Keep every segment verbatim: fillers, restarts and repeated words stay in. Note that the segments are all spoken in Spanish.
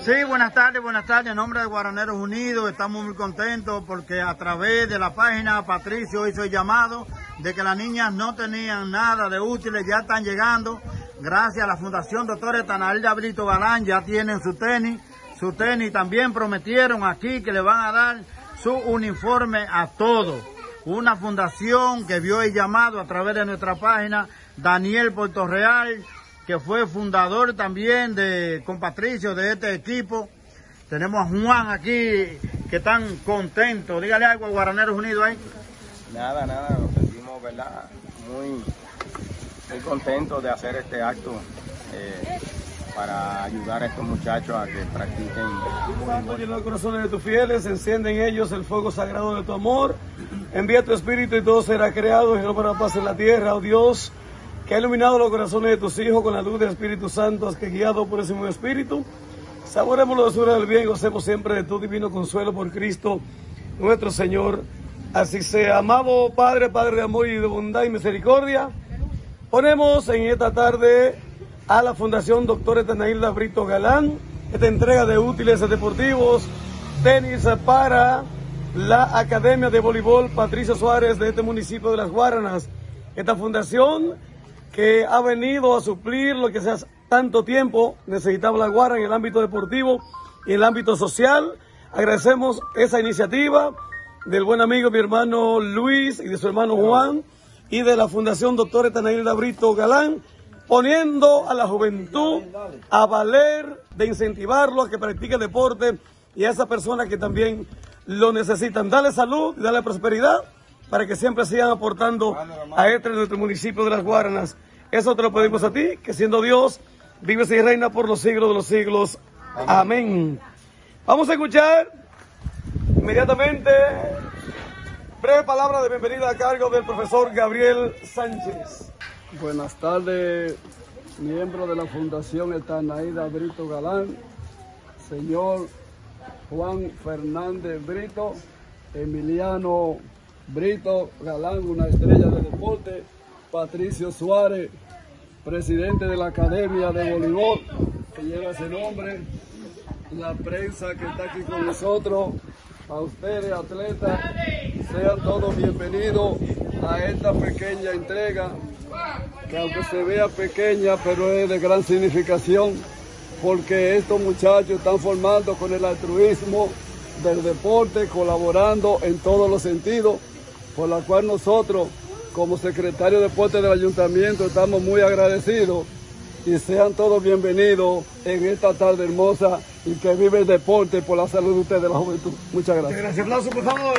Sí, buenas tardes, buenas tardes. En nombre de Guaraneros Unidos estamos muy contentos porque a través de la página Patricio hizo el llamado de que las niñas no tenían nada de útiles, ya están llegando. Gracias a la Fundación Doctor Etanailda Brito Galán ya tienen su tenis. Su tenis también prometieron aquí que le van a dar su uniforme a todos. Una fundación que vio el llamado a través de nuestra página, Daniel Portorreal, que fue fundador también de con Patricio de este equipo. Tenemos a Juan aquí, que están contentos. Dígale algo a Guaraneros Unidos ahí. Nada, nada, nos sentimos, ¿verdad?, muy, muy contentos de hacer este acto eh, para ayudar a estos muchachos a que practiquen. Cuando llena los corazones de tus fieles, enciende en ellos el fuego sagrado de tu amor. Envía tu espíritu y todo será creado, y no para paz en la tierra, oh Dios, que ha iluminado los corazones de tus hijos con la luz del Espíritu Santo, que guiado por ese mismo Espíritu, saboremos la dulzura del bien y gocemos siempre de tu divino consuelo por Cristo nuestro Señor. Así sea. Amado Padre, Padre de amor y de bondad y misericordia, ponemos en esta tarde a la Fundación Doctor Etanailda Brito Galán esta entrega de útiles deportivos, tenis para la Academia de Voleibol Patricio Suárez de este municipio de Las Guaranas. Esta fundación que ha venido a suplir lo que hace tanto tiempo necesitaba la Guara en el ámbito deportivo y en el ámbito social. Agradecemos esa iniciativa del buen amigo mi hermano Luis y de su hermano Juan y de la Fundación Doctor Etanailda Brito Galán, poniendo a la juventud a valer, de incentivarlo a que practique deporte y a esas personas que también lo necesitan. Dale salud y dale prosperidad para que siempre sigan aportando a este nuestro municipio de Las Guaranas. Eso te lo pedimos a ti, que siendo Dios, vives y reina por los siglos de los siglos. Amén. Amén. Vamos a escuchar inmediatamente breve palabra de bienvenida a cargo del profesor Gabriel Sánchez. Buenas tardes, miembro de la Fundación Etanailda Brito Galán, señor Juan Fernández Brito, Emiliano Brito Galán, una estrella de deporte, Patricio Suárez, presidente de la Academia de Voleibol, que lleva ese nombre, la prensa que está aquí con nosotros, a ustedes atletas, sean todos bienvenidos a esta pequeña entrega, que aunque se vea pequeña, pero es de gran significación, porque estos muchachos están formando con el altruismo del deporte, colaborando en todos los sentidos, por la cual nosotros, como secretario de deporte del ayuntamiento, estamos muy agradecidos, y sean todos bienvenidos en esta tarde hermosa y que vive el deporte por la salud de ustedes, de la juventud. Muchas gracias. Gracias. Aplauso, por favor.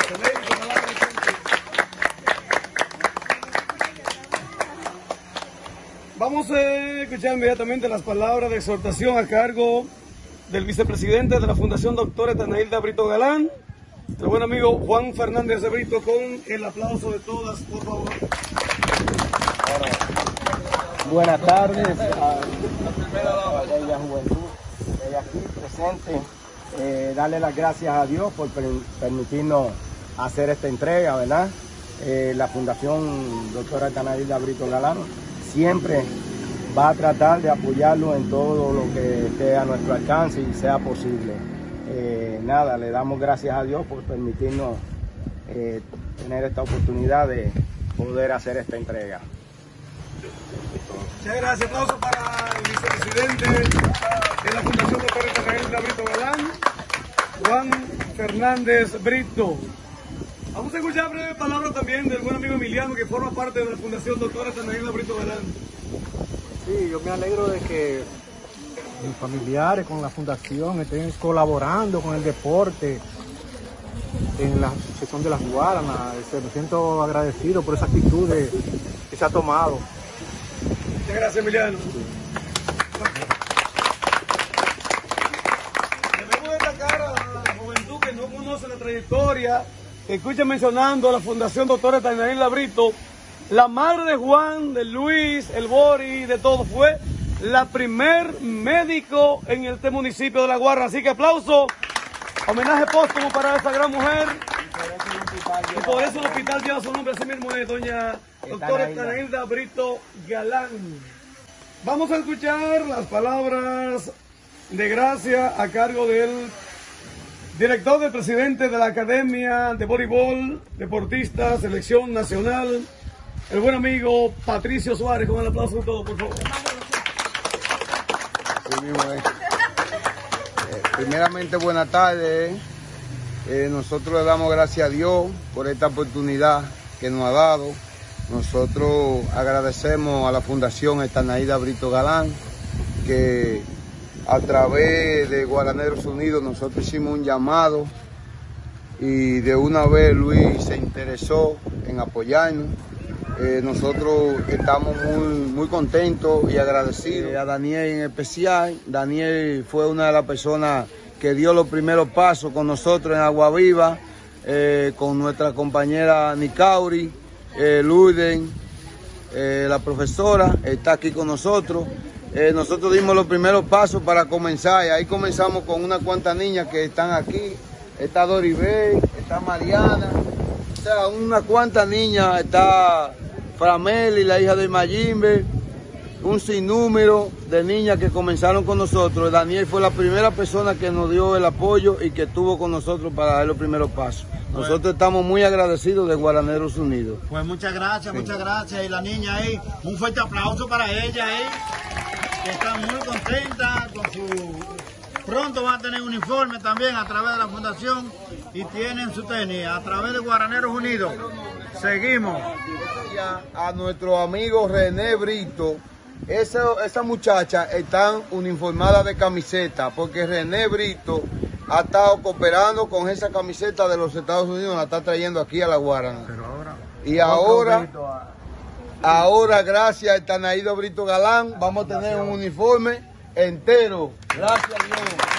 Vamos a escuchar inmediatamente las palabras de exhortación a cargo del vicepresidente de la Fundación Doctor Etanailda Brito Galán, el buen amigo Juan Fernández de Brito, con el aplauso de todas, por favor. Buenas tardes a la bella juventud de aquí presente. Eh, darle las gracias a Dios por per permitirnos hacer esta entrega, ¿verdad? Eh, la Fundación Doctora Etanailda Brito Galán siempre va a tratar de apoyarlo en todo lo que esté a nuestro alcance y sea posible. Eh, nada, le damos gracias a Dios por permitirnos eh, tener esta oportunidad de poder hacer esta entrega. Muchas gracias. Aplauso para el vicepresidente de la Fundación Doctor Etanailda Brito Galán, Juan Fernández Brito. Vamos a escuchar breve palabra también del buen amigo Emiliano, que forma parte de la Fundación Doctor Etanailda Brito Galán. Sí, yo me alegro de que mis familiares con la fundación estén colaborando con el deporte en la sección de Las Guaranas. Me siento agradecido por esa actitud de, que se ha tomado. Muchas gracias, Emiliano. Debemos destacar a la juventud que no conoce la trayectoria, que escucha mencionando a la Fundación Doctor Etanailda Brito. La madre de Juan, de Luis, el Bori, de todo, fue la primer médico en este municipio de La Guarna. Así que aplauso, homenaje póstumo para esa gran mujer. Y por eso el hospital lleva su nombre, así mismo es doña doctora Etanailda Brito Galán. Vamos a escuchar las palabras de gracia a cargo del director del presidente de la Academia de Voleibol, deportista, selección nacional, el buen amigo Patricio Suárez, con el aplauso de todos, por favor. Sí, mismo es. Eh, primeramente, buenas tardes. Eh, nosotros le damos gracias a Dios por esta oportunidad que nos ha dado. Nosotros agradecemos a la Fundación Estanaída Brito Galán, que a través de Guaraneros Unidos nosotros hicimos un llamado y de una vez Luis se interesó en apoyarnos. Eh, nosotros estamos muy, muy contentos y agradecidos. Eh, a Daniel en especial. Daniel fue una de las personas que dio los primeros pasos con nosotros en Agua Viva, eh, con nuestra compañera Nicauri, eh, Luden, eh, la profesora, está aquí con nosotros. Eh, nosotros dimos los primeros pasos para comenzar y ahí comenzamos con unas cuantas niñas que están aquí. Está Doribel, está Mariana, o sea, unas cuantas niñas, está Frameli, la hija de Mayimbe, un sinnúmero de niñas que comenzaron con nosotros. Daniel fue la primera persona que nos dio el apoyo y que estuvo con nosotros para dar los primeros pasos. Nosotros pues, estamos muy agradecidos de Guaraneros Unidos. Pues muchas gracias, sí. muchas gracias. Y la niña ahí, un fuerte aplauso para ella ahí, que está muy contenta con su... Pronto van a tener uniforme también a través de la fundación y tienen su tenis a través de Guaraneros Unidos. Seguimos. A nuestro amigo René Brito, esa, esa muchacha están uniformadas de camiseta porque René Brito ha estado cooperando con esa camiseta de los Estados Unidos, la está trayendo aquí a la Guarana. Pero ahora, y ahora, ahora gracias a Estanaída Brito Galán, vamos a tener un uniforme entero. Gracias a Dios.